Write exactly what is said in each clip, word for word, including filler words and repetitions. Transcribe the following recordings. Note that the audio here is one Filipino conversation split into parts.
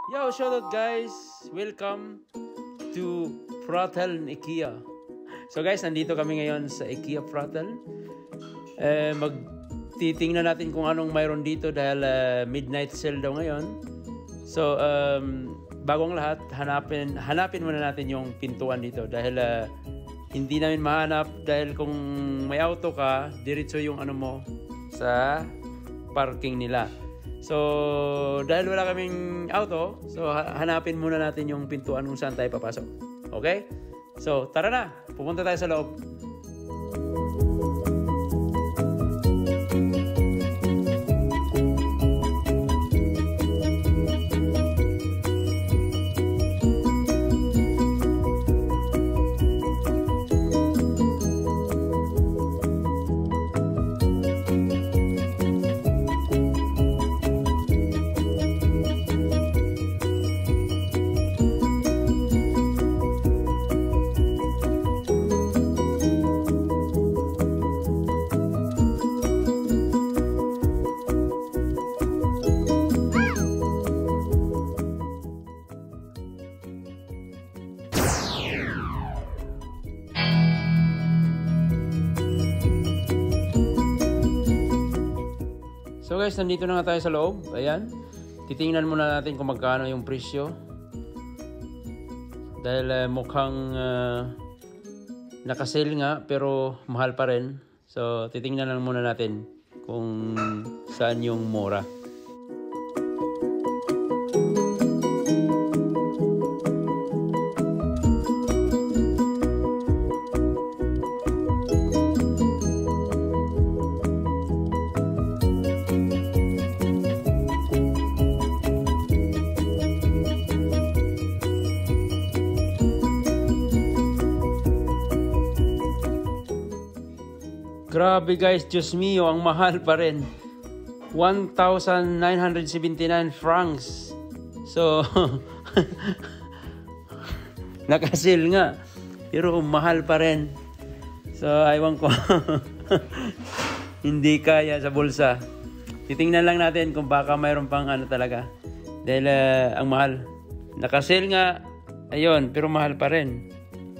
Yo, shoutout guys! Welcome to Pratel IKEA. So guys, nandito kami ngayon sa IKEA Pratel. Eh, magtitingnan natin kung anong mayroon dito dahil uh, midnight sale daw ngayon. So, um, bagong lahat, hanapin, hanapin muna natin yung pintuan dito dahil uh, hindi namin mahanap dahil kung may auto ka, diretso yung ano mo sa parking nila. So, dahil wala kaming auto, so hanapin muna natin yung pintuan kung saan tayo papasok. Okay? So, tara na! Pupunta tayo sa loob. So guys, nandito na nga tayo sa loob. Ayan. Titingnan muna natin kung magkano yung presyo. Dahil uh, mukhang uh, nakasale nga pero mahal pa rin. So titingnan lang muna natin kung saan yung mura. Grabe guys, Diyos mio, ang mahal pa rin. one thousand nine hundred seventy-nine francs. So, nakasil nga. Pero mahal pa rin. So, aywan ko. Hindi kaya sa bulsa. Titingnan lang natin kung baka mayroon pang ano talaga. Dahil uh, ang mahal. Nakasil nga. Ayun, pero mahal pa rin.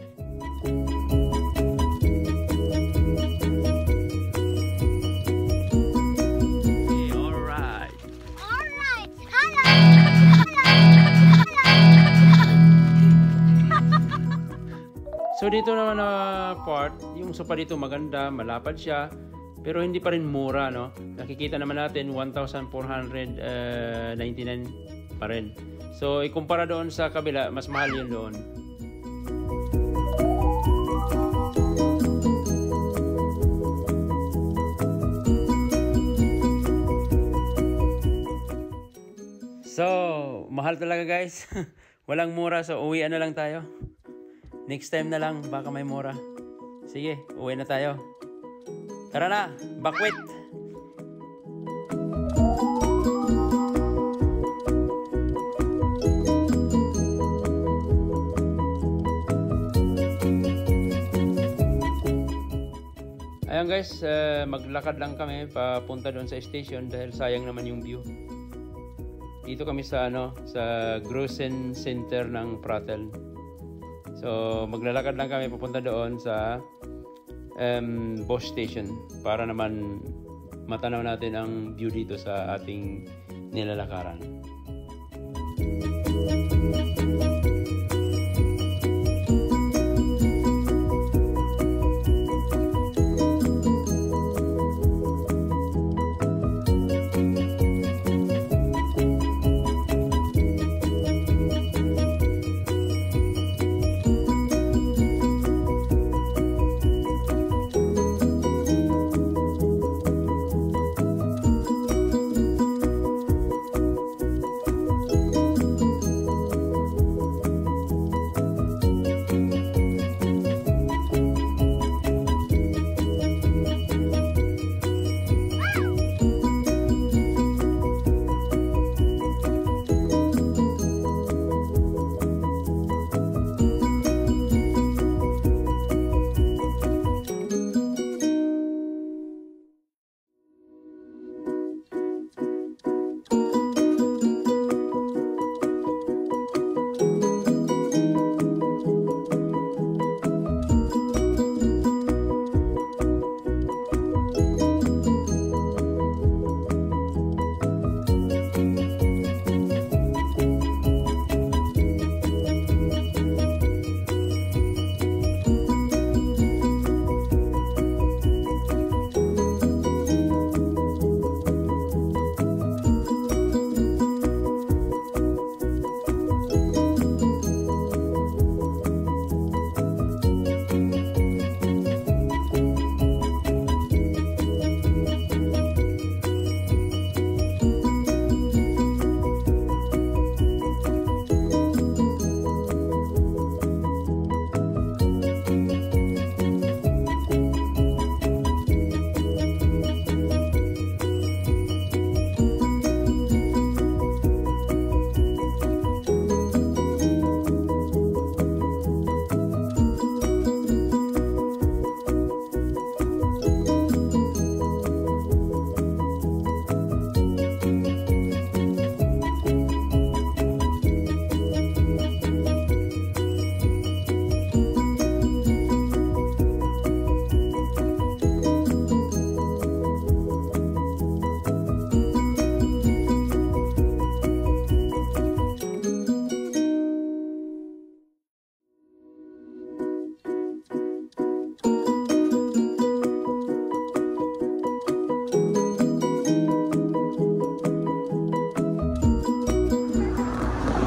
So dito naman na part, yung sofa dito maganda, malapad siya, pero hindi pa rin mura, no? Nakikita naman natin one thousand four hundred ninety-nine pa rin. So ikumpara doon sa kabila, mas mahal yun doon. So, mahal talaga guys. Walang mura, so uwian na lang tayo. Next time na lang, baka may mura. Sige, uwi na tayo. Tara na, bakwit! Ayan guys, uh, maglakad lang kami papunta doon sa station dahil sayang naman yung view. Dito kami sa ano, sa Grossen Center ng Pratel. So, maglalakad lang kami papunta doon sa um, bus station para naman matanaw natin ang view dito sa ating nilalakaran.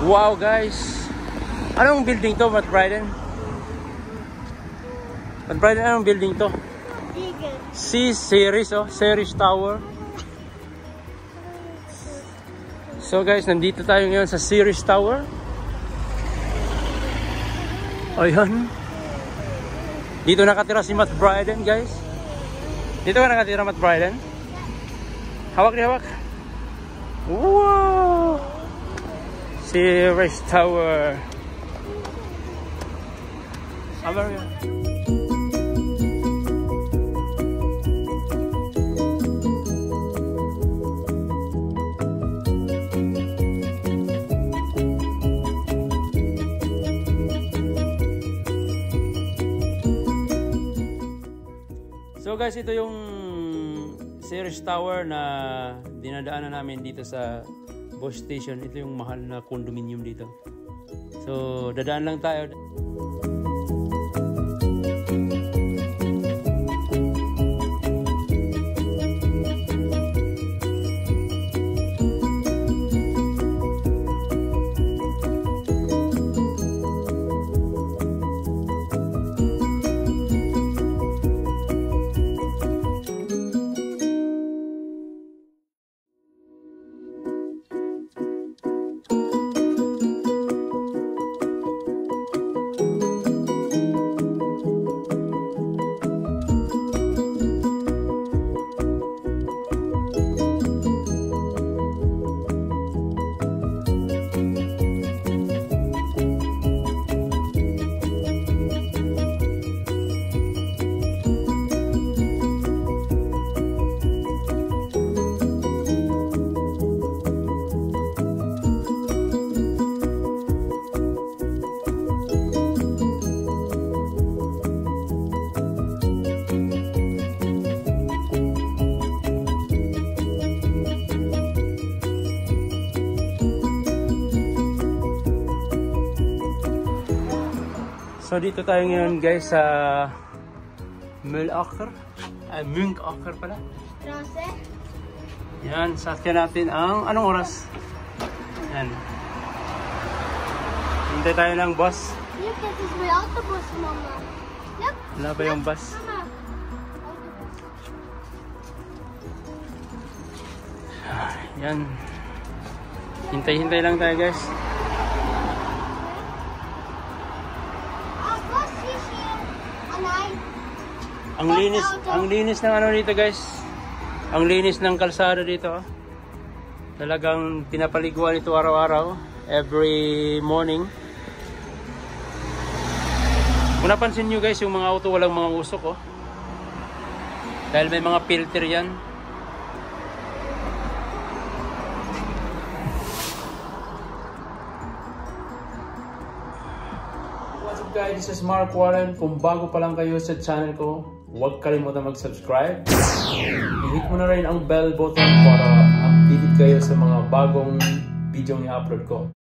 Wow guys. Anong building to, Matt Bryden? Matt Bryden, anong building to? C-Series, oh. Series Tower. So guys, nandito tayo ngayon sa Series Tower. Ayan. Dito nakatira si Matt Bryden, guys. Dito ka nakatira, Matt Bryden? Hawak ni hawak. Wow! Series Tower. Hammer yan. So guys, ito yung Series Tower na dinadaanan namin dito sa bus station. Ito yung mahal na condominium dito. So dadaan lang tayo. So dito tayo ngayon guys sa Mühlacker, ay Mühlacker pala. Straße. Yan, sakyan natin ang anong oras? Yan. Hintay tayo ng bus. Look, that is my autobus, Mama. Look. Wala ba yung bus? Mama. Yan. Hintay-hintay lang tayo guys. Ang linis, ang linis ng ano dito guys. Ang linis ng kalsada dito. Oh. Talagang pinapaliguan ito araw-araw, every morning. Kung napansin nyo guys, yung mga auto walang mga usok oh. Dahil may mga filter yan. What's up guys, this is Mark Warren. Kung bago pa lang kayo sa channel ko, huwag kalimutan mag-subscribe. I-hit mo na rin ang bell button para updated kayo sa mga bagong video na i-upload ko.